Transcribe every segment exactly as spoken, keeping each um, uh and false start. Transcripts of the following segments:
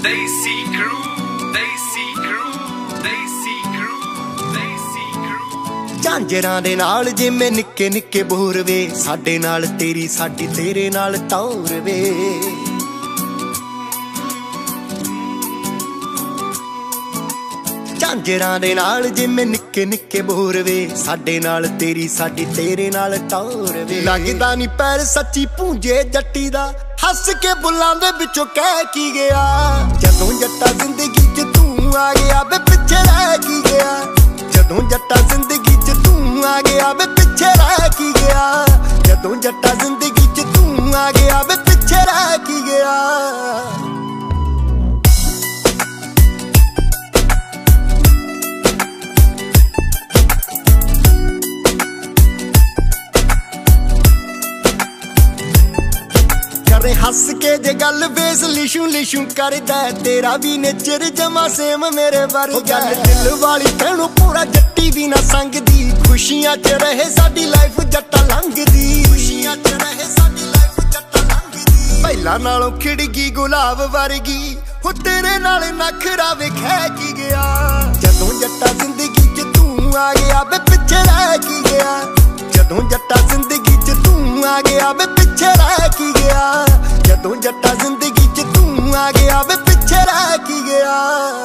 Desi Crew, Desi Crew, Desi Crew, Desi Crew। ਝਾਂਜਰਾਂ ਦੇ ਨਾਲ ਜਿਵੇਂ ਨਿੱਕੇ ਨਿੱਕੇ ਬੋਰ ਵੇ, ਸਾਡੇ ਨਾਲ ਤੇਰੀ ਸਾਡੀ ਤੇਰੇ ਨਾਲ ਟੌਰ ਵੇ। ਝਾਂਜਰਾਂ ਦੇ ਨਾਲ ਜਿਵੇਂ ਨਿੱਕੇ ਨਿੱਕੇ ਬੋਰ ਵੇ, ਸਾਡੇ ਨਾਲ ਤੇਰੀ ਸਾਡੀ ਤੇਰੇ ਨਾਲ ਟੌਰ ਵੇ। ਲੱਗਦਾ ਨੀ ਪੈਰ ਸੱਚੀ ਪੂੰਝੇ ਜੱਟੀ ਦਾ, ਹੱਸ ਕੇ ਬੁੱਲਾਂ ਦੇ ਵਿੱਚੋਂ ਕਹਿ ਕੀ ਗਿਆ। ਜਦੋਂ ਜੱਟਾ ਜ਼ਿੰਦਗੀ 'ਚ ਤੂੰ ਆ ਗਿਆ ਵੇ ਪਿੱਛੇ ਰਹਿ ਕੀ ਗਿਆ। ਜਦੋਂ ਜੱਟਾ ਜ਼ਿੰਦਗੀ 'ਚ ਤੂੰ ਆ ਗਿਆ ਵੇ ਪਿੱਛੇ ਰਹਿ ਕੀ ਗਿਆ। ਜਦੋਂ ਜੱਟਾ ਜ਼ਿੰਦਗੀ 'ਚ ਤੂੰ ਆ ਗਿਆ ਵੇ ਪਿੱਛੇ ਰਹਿ ਕੀ ਗਿਆ। ਹੱਸ ਕੇ ਜੇ ਗੱਲ ਵੇਸ ਲਿਸ਼ੂ ਲਿਸ਼ੂ ਕਰਦਾ, ਤੇਰਾ ਵੀ ਨੇਚਰ ਜਮਾ ਸੇਮ ਮੇਰੇ ਵਰਗਾ। ਗੱਲ ਦਿਲ ਵਾਲੀ ਤੈਨੂੰ ਪੂਰਾ ਜੱਟੀ ਵੀ ਨਾ ਸੰਗਦੀ, ਖੁਸ਼ੀਆਂ 'ਚ ਰਹੇ ਸਾਡੀ ਲਾਈਫ ਜੱਟਾ ਲੰਘਦੀ। ਖੁਸ਼ੀਆਂ 'ਚ ਰਹੇ ਸਾਡੀ ਲਾਈਫ ਜੱਟਾ ਲੰਘਦੀ। ਪਹਿਲਾਂ ਨਾਲੋਂ ਖਿੜ ਗਈ ਗੁਲਾਬ ਵਰਗੀ, ਹੋ ਤੇਰੇ ਨਾਲ ਨਖਰਾ ਵੇਖੈ ਕੀ ਗਿਆ। ਜਦੋਂ ਜੱਟਾ ਜ਼ਿੰਦਗੀ 'ਚ ਤੂੰ ਆ ਗਿਆ ਵੇ ਪਿੱਛੇ ਰਹਿ ਕੀ ਗਿਆ। ਜਦੋਂ ਜੱਟਾ ਜ਼ਿੰਦਗੀ 'ਚ ਤੂੰ ਆ ਗਿਆ ਵੇ ਪਿੱਛੇ ਰਹਿ ਕੀ ਗਿਆ। ਜਦੋਂ ਜੱਟਾ ਜ਼ਿੰਦਗੀ 'ਚ ਤੂੰ ਆ ਗਿਆ ਵੇ ਪਿੱਛੇ ਰਹਿ ਕੀ ਗਿਆ।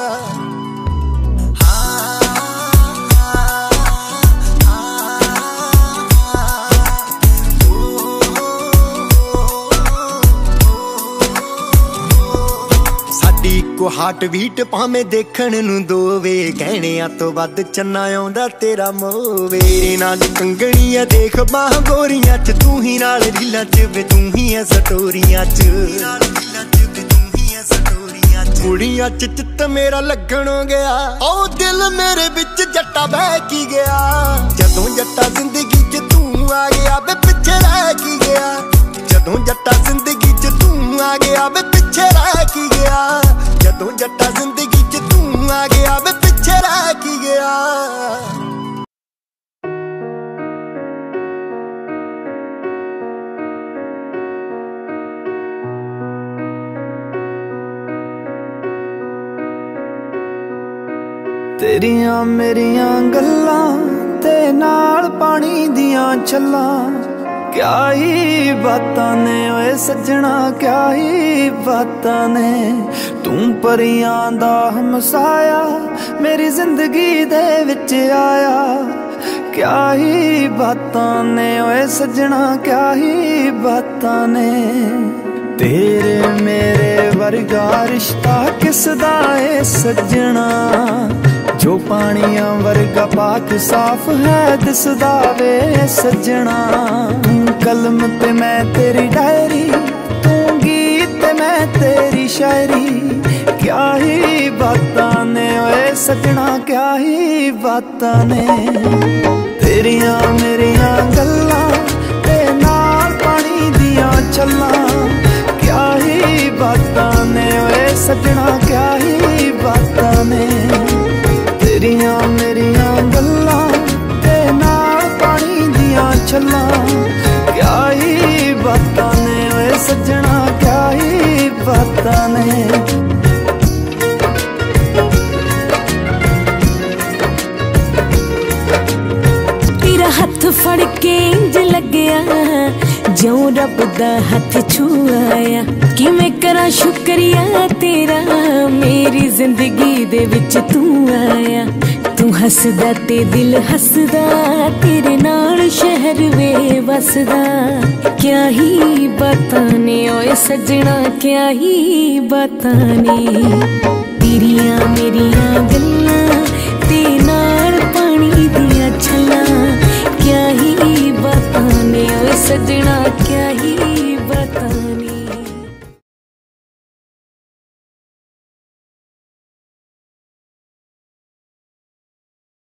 ਸਾਡੀ ਇੱਕੋ ਹਾਰਟ ਬੀਟ ਭਾਵੇਂ ਦੇਖਣ ਨੂੰ ਦੋਵੇ, ਕਹਿਣਿਆਂ ਤੋਂ ਵੱਧ ਚੰਨਾ ਆਉਂਦਾ ਤੇਰਾ ਮੋਵੇ। ਤੇਰੇ ਨਾਲ ਕੰਗਣੀਆਂ ਦੇਖ ਬਾਹ ਗੋਰੀਆਂ 'ਚ, ਤੂੰ ਹੀ ਨਾਲ ਰੀਲਾਂ 'ਚ ਵੇ ਤੂੰ ਹੀ ਐ ਸਟੋਰੀਆਂ 'ਚ। ਕੁੜੀਆਂ 'ਚ ਚਿੱਤ ਮੇਰਾ ਲੱਗਣ ਗਿਆ, ਉਹ ਦਿਲ ਮੇਰੇ ਵਿੱਚ ਜੱਟਾ ਬਹਿ ਕੀ ਗਿਆ। ਜਦੋਂ ਜੱਟਾ ਜ਼ਿੰਦਗੀ 'ਚ ਤੂੰ ਆ ਗਿਆ ਵੇ ਪਿੱਛੇ ਰਹਿ ਕੀ ਗਿਆ। ਜਦੋਂ ਜੱਟਾ ਜ਼ਿੰਦਗੀ 'ਚ ਤੂੰ ਆ ਗਿਆ ਵੇ ਪਿੱਛੇ ਰਹਿ ਕੀ ਗਿਆ। ਜਦੋਂ ਜੱਟਾ ਜ਼ਿੰਦਗੀ 'ਚ ਤੂੰ ਆ ਗਿਆ ਵੇ ਪਿੱਛੇ ਰਹਿ ਕੀ ਗਿਆ। तेरियां मेरियां गल्लां ते नाल पानी दियां छल्लां, क्या ही बातां ने ओए सज्जणा क्या ही बातां ने। तू परियां दा हमसाया मेरी जिंदगी दे विच आया, क्या ही बातां ने ओए सज्जणा क्या ही बातां ने। तेरे मेरे वर्गा रिश्ता किसदा है सज्जणा, जो पानियां वर्गा पाक साफ है दिसदा वे सज्जणा। कलम ते मैं तेरी डायरी, तू गीत मैं तेरी शायरी, क्या ही बातां ने ओए सज्जणा क्या ही बातां ने। तेरियां मेरियां गल्लां ते नाल पानी दियां छल्लां, क्या ही बातां ने ओए सज्जणा क्या ही बातां ने। तेरियां मेरियां गल्लां ते नाल पानी दियां छल्लां, क्या ही बातां ने ओए सज्जणा क्या ही बातां ने। तेरा हथ फड़ के इंज लग्या ज्यों रब दा हथ छुआया, किवें करां शुक्रिया तेरा मेरी जिंदगी दे विच तू आया। तू हसदा ते दिल हसदा, तेरे नाल शहर वे वसदा, क्या ही बातां ने ओए सज्जणा क्या ही बातां ने। तेरियां मेरियां गल्लां ते नाल पानी दियां छल्लां, क्या ही बातां ने ओए सज्जणा क्या ही